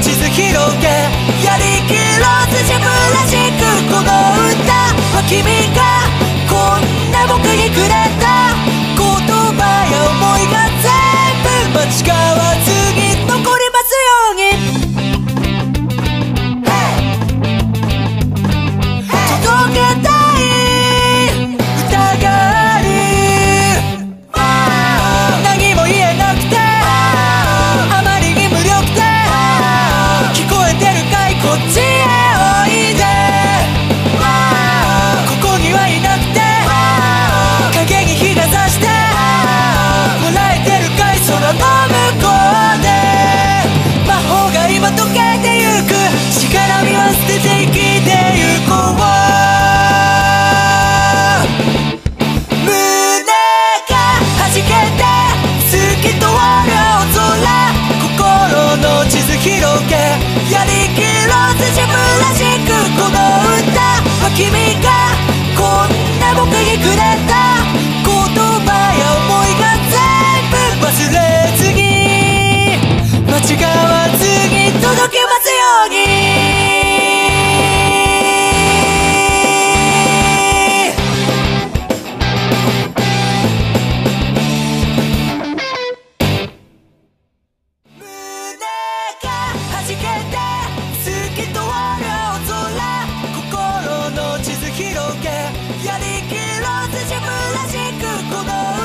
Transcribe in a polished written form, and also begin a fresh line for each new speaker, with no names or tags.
地図広げやりきろうぜ自分らしくこの歌は君がこんな僕にくれた言葉や思いが全部間違わずに残りますように届けたい歌がある何も言えなくてあまりに無力で聞こえてるかいこっちへおいでここにはいなくて影に日が差して笑えてるかい空の向こうで魔法が今溶けてゆくしがらみは捨てて生きてゆこう胸が弾けて透き通る青空心の地図広げやりきろうぜ自分らしくこの歌は君がこんな僕にくれた言葉や思いが全部忘れずに間違わずに届けますように弾けて透き通る青空心の地図広げやりきろうぜ自分らしくこの